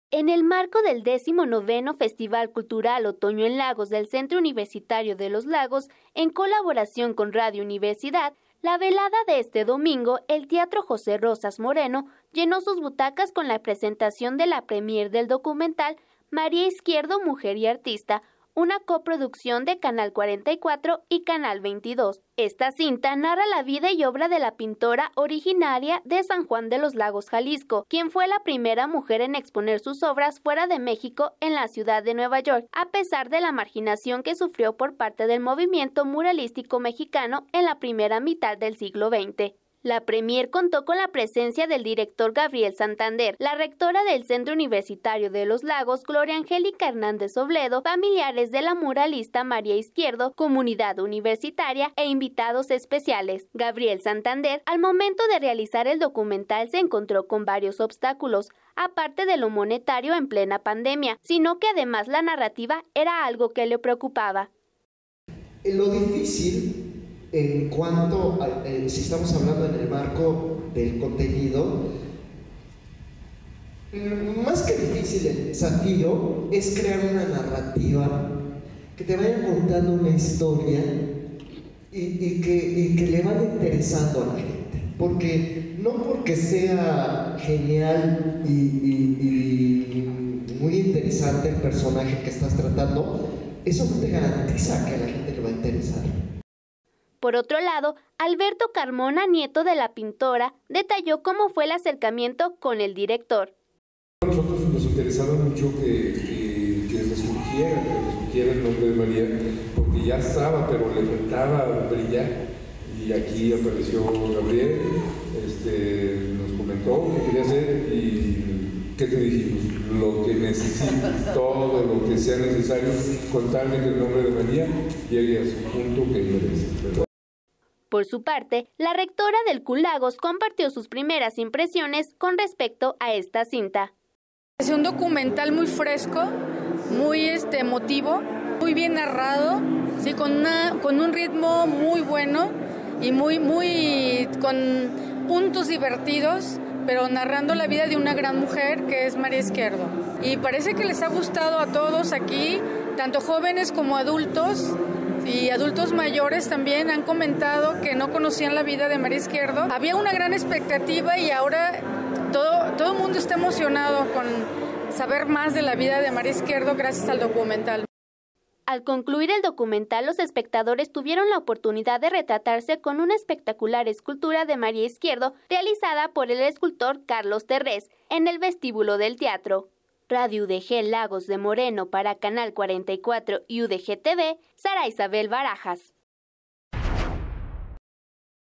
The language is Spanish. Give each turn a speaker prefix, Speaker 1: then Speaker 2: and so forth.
Speaker 1: En el marco del 19º Festival Cultural Otoño en Lagos del Centro Universitario de los Lagos, en colaboración con Radio Universidad, la velada de este domingo, el Teatro José Rosas Moreno llenó sus butacas con la presentación de la premier del documental María Izquierdo, Mujer y Artista, una coproducción de Canal 44 y Canal 22. Esta cinta narra la vida y obra de la pintora originaria de San Juan de los Lagos, Jalisco, quien fue la primera mujer en exponer sus obras fuera de México en la ciudad de Nueva York, a pesar de la marginación que sufrió por parte del movimiento muralístico mexicano en la primera mitad del siglo XX. La premier contó con la presencia del director Gabriel Santander, la rectora del Centro Universitario de los Lagos, Gloria Angélica Hernández Obledo, familiares de la muralista María Izquierdo, comunidad universitaria e invitados especiales. Gabriel Santander, al momento de realizar el documental, se encontró con varios obstáculos, aparte de lo monetario en plena pandemia, sino que además la narrativa era algo que le preocupaba.
Speaker 2: Lo difícil en cuanto a, si estamos hablando en el marco del contenido, más que difícil el desafío es crear una narrativa que te vaya contando una historia y que le vaya interesando a la gente, porque no porque sea genial y muy interesante el personaje que estás tratando, eso no te garantiza que a la gente le va a interesar.
Speaker 1: Por otro lado, Alberto Carmona, nieto de la pintora, detalló cómo fue el acercamiento con el director.
Speaker 3: A nosotros nos interesaba mucho que resurgiera el nombre de María, porque ya estaba, pero le faltaba brillar. Y aquí apareció Gabriel, nos comentó qué quería hacer y ¿qué te dijimos? Lo que necesites, todo lo que sea necesario, contarle el nombre de María llegue a su punto que merece.
Speaker 1: Por su parte, la rectora del CUL Lagos compartió sus primeras impresiones con respecto a esta cinta.
Speaker 4: Es un documental muy fresco, muy emotivo, muy bien narrado, sí, con un ritmo muy bueno y con puntos divertidos, pero narrando la vida de una gran mujer que es María Izquierdo. Y parece que les ha gustado a todos aquí, tanto jóvenes como adultos. Y adultos mayores también han comentado que no conocían la vida de María Izquierdo. Había una gran expectativa y ahora todo el mundo está emocionado con saber más de la vida de María Izquierdo gracias al documental.
Speaker 1: Al concluir el documental, los espectadores tuvieron la oportunidad de retratarse con una espectacular escultura de María Izquierdo realizada por el escultor Carlos Terrés en el vestíbulo del teatro. Radio UDG Lagos de Moreno para Canal 44 y UDG TV, Sara Isabel Barajas.